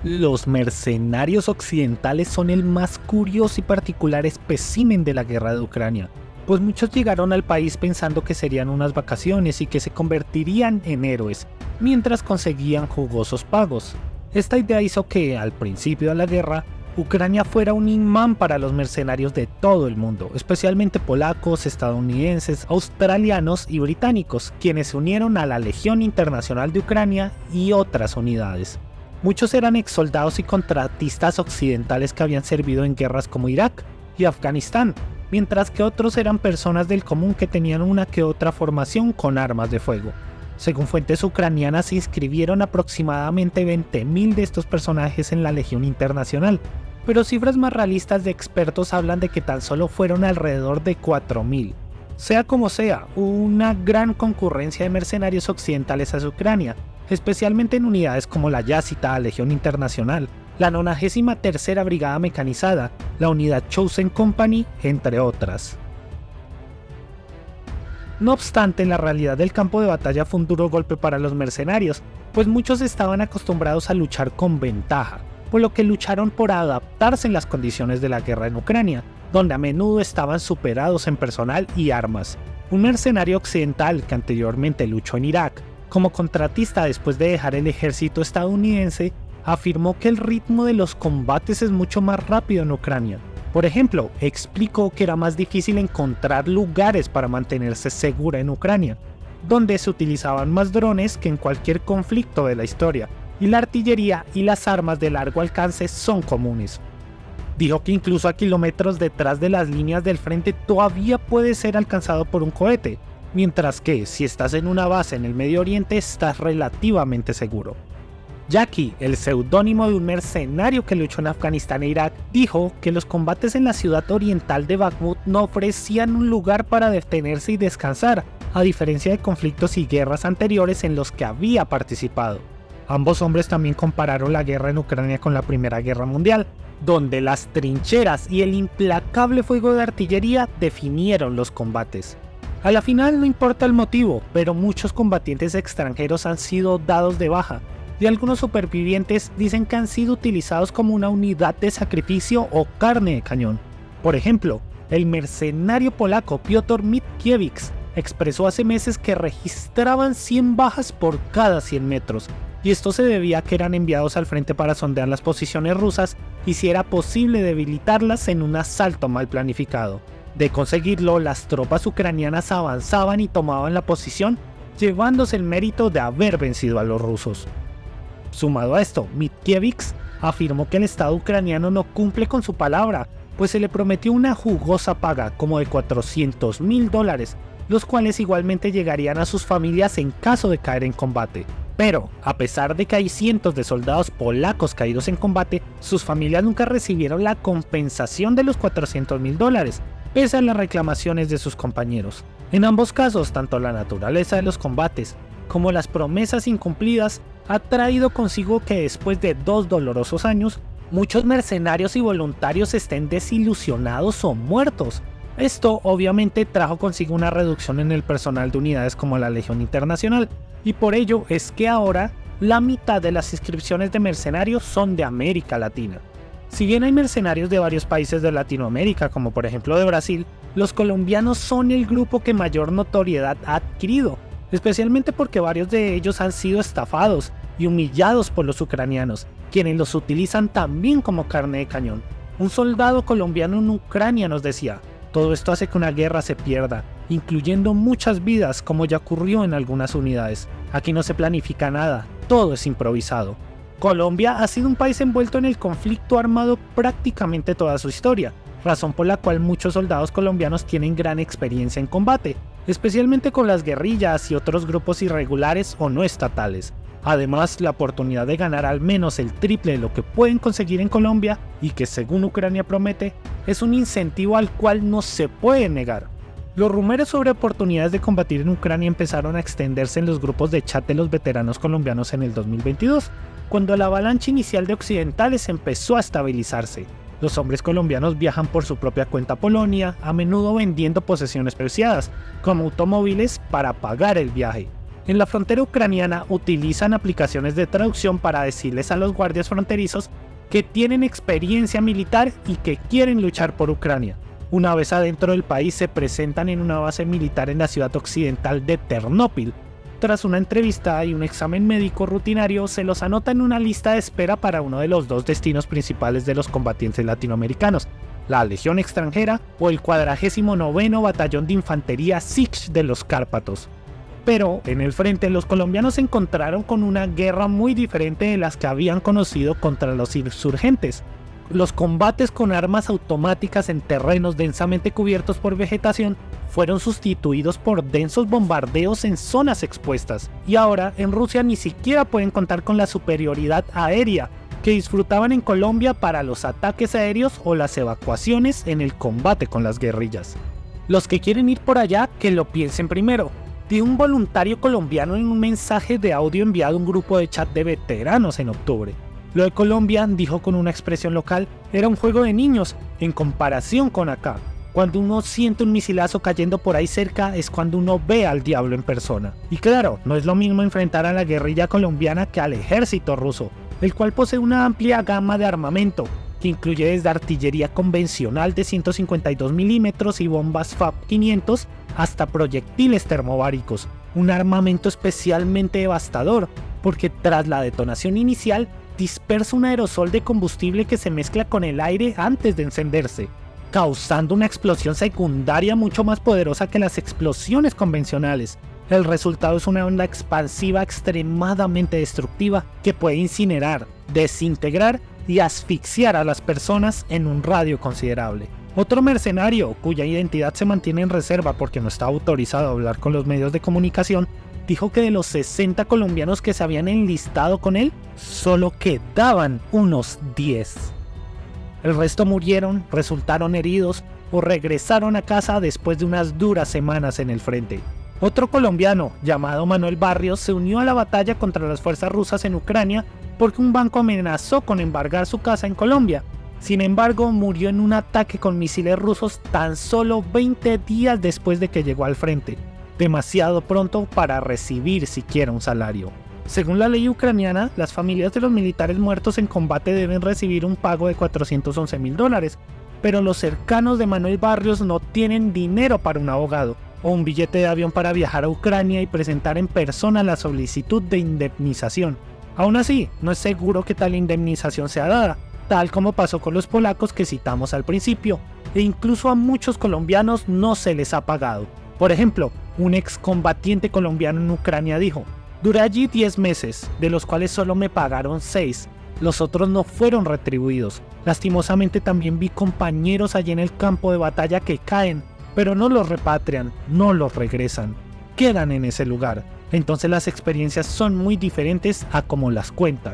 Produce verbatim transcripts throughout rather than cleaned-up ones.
Los mercenarios occidentales son el más curioso y particular espécimen de la guerra de Ucrania, pues muchos llegaron al país pensando que serían unas vacaciones y que se convertirían en héroes, mientras conseguían jugosos pagos. Esta idea hizo que, al principio de la guerra, Ucrania fuera un imán para los mercenarios de todo el mundo, especialmente polacos, estadounidenses, australianos y británicos, quienes se unieron a la Legión Internacional de Ucrania y otras unidades. Muchos eran exsoldados y contratistas occidentales que habían servido en guerras como Irak y Afganistán, mientras que otros eran personas del común que tenían una que otra formación con armas de fuego. Según fuentes ucranianas, se inscribieron aproximadamente veinte mil de estos personajes en la Legión Internacional, pero cifras más realistas de expertos hablan de que tan solo fueron alrededor de cuatro mil. Sea como sea, hubo una gran concurrencia de mercenarios occidentales hacia Ucrania, especialmente en unidades como la ya citada Legión Internacional, la nonagésima tercera Brigada Mecanizada, la unidad Chosen Company, entre otras. No obstante, la realidad del campo de batalla fue un duro golpe para los mercenarios, pues muchos estaban acostumbrados a luchar con ventaja, por lo que lucharon por adaptarse en las condiciones de la guerra en Ucrania, donde a menudo estaban superados en personal y armas. Un mercenario occidental que anteriormente luchó en Irak, como contratista después de dejar el ejército estadounidense, afirmó que el ritmo de los combates es mucho más rápido en Ucrania. Por ejemplo, explicó que era más difícil encontrar lugares para mantenerse segura en Ucrania, donde se utilizaban más drones que en cualquier conflicto de la historia, y la artillería y las armas de largo alcance son comunes. Dijo que incluso a kilómetros detrás de las líneas del frente todavía puede ser alcanzado por un cohete, mientras que si estás en una base en el Medio Oriente estás relativamente seguro. Jackie, el seudónimo de un mercenario que luchó en Afganistán e Irak, dijo que los combates en la ciudad oriental de Bakhmut no ofrecían un lugar para detenerse y descansar, a diferencia de conflictos y guerras anteriores en los que había participado. Ambos hombres también compararon la guerra en Ucrania con la Primera Guerra Mundial, donde las trincheras y el implacable fuego de artillería definieron los combates. A la final no importa el motivo, pero muchos combatientes extranjeros han sido dados de baja, y algunos supervivientes dicen que han sido utilizados como una unidad de sacrificio o carne de cañón. Por ejemplo, el mercenario polaco Piotr Mitkiewicz expresó hace meses que registraban cien bajas por cada cien metros, y esto se debía a que eran enviados al frente para sondear las posiciones rusas y si era posible debilitarlas en un asalto mal planificado. De conseguirlo, las tropas ucranianas avanzaban y tomaban la posición, llevándose el mérito de haber vencido a los rusos. Sumado a esto, Mitkiewicz afirmó que el Estado ucraniano no cumple con su palabra, pues se le prometió una jugosa paga como de cuatrocientos mil dólares, los cuales igualmente llegarían a sus familias en caso de caer en combate. Pero, a pesar de que hay cientos de soldados polacos caídos en combate, sus familias nunca recibieron la compensación de los cuatrocientos mil dólares, pese a las reclamaciones de sus compañeros. En ambos casos, tanto la naturaleza de los combates como las promesas incumplidas ha traído consigo que después de dos dolorosos años, muchos mercenarios y voluntarios estén desilusionados o muertos. Esto obviamente trajo consigo una reducción en el personal de unidades como la Legión Internacional, y por ello es que ahora la mitad de las inscripciones de mercenarios son de América Latina. Si bien hay mercenarios de varios países de Latinoamérica, como por ejemplo de Brasil, los colombianos son el grupo que mayor notoriedad ha adquirido, especialmente porque varios de ellos han sido estafados y humillados por los ucranianos, quienes los utilizan también como carne de cañón. Un soldado colombiano en Ucrania nos decía: todo esto hace que una guerra se pierda, incluyendo muchas vidas, como ya ocurrió en algunas unidades. Aquí no se planifica nada, todo es improvisado. Colombia ha sido un país envuelto en el conflicto armado prácticamente toda su historia, razón por la cual muchos soldados colombianos tienen gran experiencia en combate, especialmente con las guerrillas y otros grupos irregulares o no estatales. Además, la oportunidad de ganar al menos el triple de lo que pueden conseguir en Colombia, y que según Ucrania promete, es un incentivo al cual no se puede negar. Los rumores sobre oportunidades de combatir en Ucrania empezaron a extenderse en los grupos de chat de los veteranos colombianos en el dos mil veintidós, cuando la avalancha inicial de occidentales empezó a estabilizarse. Los hombres colombianos viajan por su propia cuenta a Polonia, a menudo vendiendo posesiones preciadas, como automóviles, para pagar el viaje. En la frontera ucraniana utilizan aplicaciones de traducción para decirles a los guardias fronterizos que tienen experiencia militar y que quieren luchar por Ucrania. Una vez adentro del país se presentan en una base militar en la ciudad occidental de Ternópil. Tras una entrevista y un examen médico rutinario, se los anota en una lista de espera para uno de los dos destinos principales de los combatientes latinoamericanos, la Legión Extranjera o el cuadragésimo noveno Batallón de Infantería Sich de los Cárpatos. Pero en el frente los colombianos se encontraron con una guerra muy diferente de las que habían conocido contra los insurgentes. Los combates con armas automáticas en terrenos densamente cubiertos por vegetación fueron sustituidos por densos bombardeos en zonas expuestas, y ahora en Rusia ni siquiera pueden contar con la superioridad aérea que disfrutaban en Colombia para los ataques aéreos o las evacuaciones en el combate con las guerrillas. Los que quieren ir por allá, que lo piensen primero, dijo un voluntario colombiano en un mensaje de audio enviado a un grupo de chat de veteranos en octubre. Lo de Colombia, dijo con una expresión local, era un juego de niños en comparación con acá. Cuando uno siente un misilazo cayendo por ahí cerca es cuando uno ve al diablo en persona. Y claro, no es lo mismo enfrentar a la guerrilla colombiana que al ejército ruso, el cual posee una amplia gama de armamento, que incluye desde artillería convencional de ciento cincuenta y dos milímetros y bombas F A B quinientos hasta proyectiles termobáricos, un armamento especialmente devastador, porque tras la detonación inicial dispersa un aerosol de combustible que se mezcla con el aire antes de encenderse, causando una explosión secundaria mucho más poderosa que las explosiones convencionales. El resultado es una onda expansiva extremadamente destructiva que puede incinerar, desintegrar y asfixiar a las personas en un radio considerable. Otro mercenario, cuya identidad se mantiene en reserva porque no está autorizado a hablar con los medios de comunicación, dijo que de los sesenta colombianos que se habían enlistado con él, solo quedaban unos diez. El resto murieron, resultaron heridos o regresaron a casa después de unas duras semanas en el frente. Otro colombiano, llamado Manuel Barrios, se unió a la batalla contra las fuerzas rusas en Ucrania porque un banco amenazó con embargar su casa en Colombia. Sin embargo, murió en un ataque con misiles rusos tan solo veinte días después de que llegó al frente, demasiado pronto para recibir siquiera un salario. Según la ley ucraniana, las familias de los militares muertos en combate deben recibir un pago de cuatrocientos once mil dólares, pero los cercanos de Manuel Barrios no tienen dinero para un abogado o un billete de avión para viajar a Ucrania y presentar en persona la solicitud de indemnización. Aún así, no es seguro que tal indemnización sea dada, tal como pasó con los polacos que citamos al principio, e incluso a muchos colombianos no se les ha pagado. Por ejemplo, un excombatiente colombiano en Ucrania dijo: "Duré allí diez meses, de los cuales solo me pagaron seis. Los otros no fueron retribuidos. Lastimosamente también vi compañeros allí en el campo de batalla que caen, pero no los repatrian, no los regresan. Quedan en ese lugar. Entonces las experiencias son muy diferentes a como las cuentan".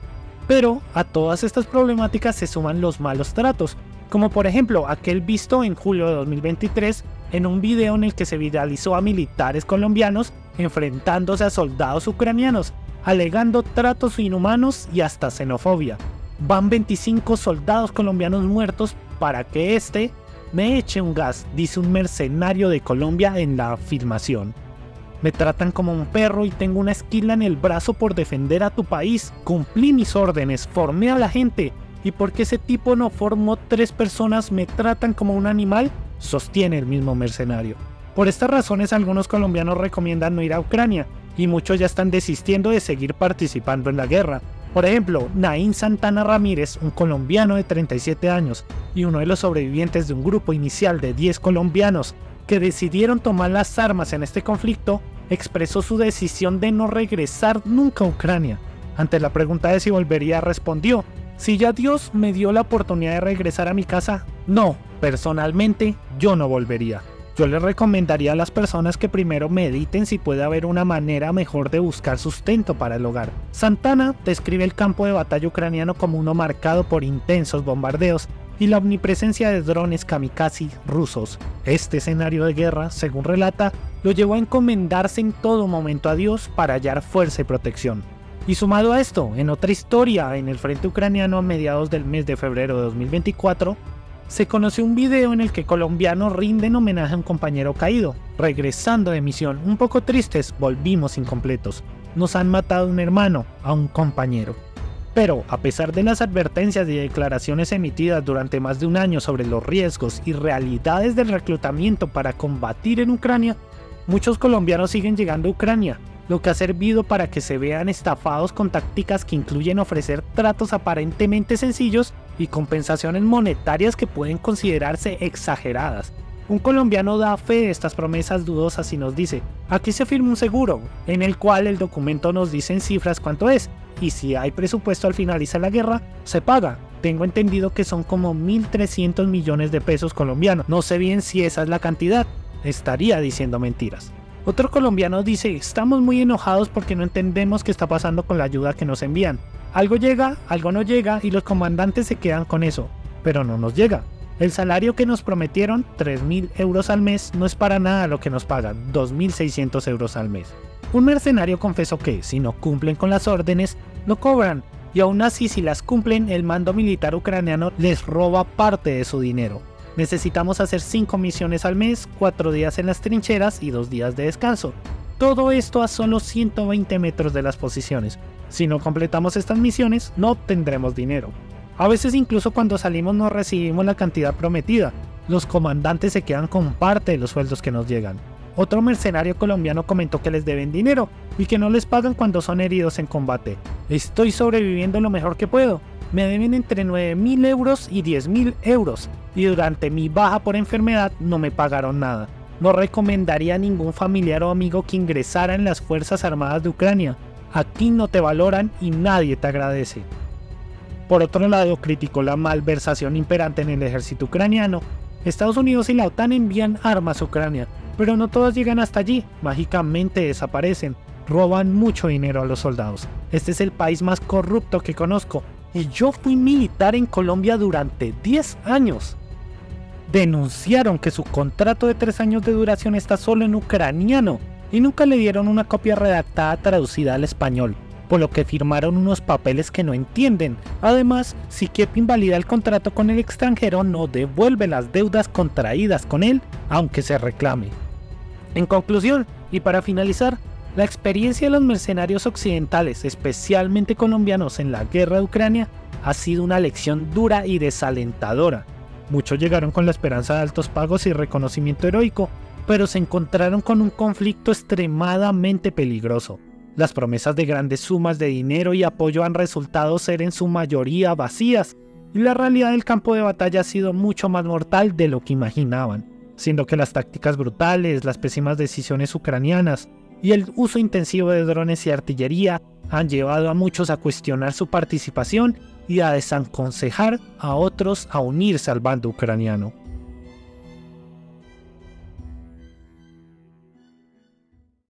Pero a todas estas problemáticas se suman los malos tratos, como por ejemplo aquel visto en julio de dos mil veintitrés en un video en el que se viralizó a militares colombianos enfrentándose a soldados ucranianos, alegando tratos inhumanos y hasta xenofobia. Van veinticinco soldados colombianos muertos para que este me eche un gas, dice un mercenario de Colombia en la filmación. Me tratan como un perro y tengo una esquila en el brazo por defender a tu país. Cumplí mis órdenes, formé a la gente. ¿Y porque ese tipo no formó tres personas me tratan como un animal?, sostiene el mismo mercenario. Por estas razones algunos colombianos recomiendan no ir a Ucrania y muchos ya están desistiendo de seguir participando en la guerra. Por ejemplo, Naín Santana Ramírez, un colombiano de treinta y siete años y uno de los sobrevivientes de un grupo inicial de diez colombianos que decidieron tomar las armas en este conflicto, expresó su decisión de no regresar nunca a Ucrania. Ante la pregunta de si volvería, respondió: "Si ya Dios me dio la oportunidad de regresar a mi casa, no, personalmente yo no volvería. Yo les recomendaría a las personas que primero mediten si puede haber una manera mejor de buscar sustento para el hogar". Santana describe el campo de batalla ucraniano como uno marcado por intensos bombardeos y la omnipresencia de drones kamikaze rusos. Este escenario de guerra, según relata, lo llevó a encomendarse en todo momento a Dios para hallar fuerza y protección. Y sumado a esto, en otra historia en el frente ucraniano a mediados del mes de febrero de dos mil veinticuatro, se conoció un video en el que colombianos rinden homenaje a un compañero caído. Regresando de misión, un poco tristes, volvimos incompletos. Nos han matado a un hermano, a un compañero. Pero, a pesar de las advertencias y declaraciones emitidas durante más de un año sobre los riesgos y realidades del reclutamiento para combatir en Ucrania, muchos colombianos siguen llegando a Ucrania, lo que ha servido para que se vean estafados con tácticas que incluyen ofrecer tratos aparentemente sencillos y compensaciones monetarias que pueden considerarse exageradas. Un colombiano da fe de estas promesas dudosas y nos dice: aquí se firma un seguro, en el cual el documento nos dice en cifras cuánto es, y si hay presupuesto al finalizar la guerra, se paga. Tengo entendido que son como mil trescientos millones de pesos colombianos, no sé bien si esa es la cantidad, estaría diciendo mentiras. Otro colombiano dice: estamos muy enojados porque no entendemos qué está pasando con la ayuda que nos envían. Algo llega, algo no llega y los comandantes se quedan con eso, pero no nos llega. El salario que nos prometieron, tres mil euros al mes, no es para nada lo que nos pagan, dos mil seiscientos euros al mes. Un mercenario confesó que, si no cumplen con las órdenes, no cobran, y aún así si las cumplen, el mando militar ucraniano les roba parte de su dinero. Necesitamos hacer cinco misiones al mes, cuatro días en las trincheras y dos días de descanso. Todo esto a solo ciento veinte metros de las posiciones. Si no completamos estas misiones, no obtendremos dinero. A veces incluso cuando salimos no recibimos la cantidad prometida. Los comandantes se quedan con parte de los sueldos que nos llegan. Otro mercenario colombiano comentó que les deben dinero y que no les pagan cuando son heridos en combate. Estoy sobreviviendo lo mejor que puedo. Me deben entre nueve mil euros y diez mil euros y durante mi baja por enfermedad no me pagaron nada. No recomendaría a ningún familiar o amigo que ingresara en las Fuerzas Armadas de Ucrania. Aquí no te valoran y nadie te agradece. Por otro lado, criticó la malversación imperante en el ejército ucraniano. Estados Unidos y la OTAN envían armas a Ucrania, pero no todas llegan hasta allí, mágicamente desaparecen, roban mucho dinero a los soldados. Este es el país más corrupto que conozco, y yo fui militar en Colombia durante diez años. Denunciaron que su contrato de tres años de duración está solo en ucraniano, y nunca le dieron una copia redactada traducida al español, por lo que firmaron unos papeles que no entienden. Además, si Kiev invalida el contrato con el extranjero, no devuelve las deudas contraídas con él, aunque se reclame. En conclusión, y para finalizar, la experiencia de los mercenarios occidentales, especialmente colombianos en la guerra de Ucrania, ha sido una lección dura y desalentadora. Muchos llegaron con la esperanza de altos pagos y reconocimiento heroico, pero se encontraron con un conflicto extremadamente peligroso. Las promesas de grandes sumas de dinero y apoyo han resultado ser en su mayoría vacías, y la realidad del campo de batalla ha sido mucho más mortal de lo que imaginaban, siendo que las tácticas brutales, las pésimas decisiones ucranianas y el uso intensivo de drones y artillería han llevado a muchos a cuestionar su participación y a desaconsejar a otros a unirse al bando ucraniano.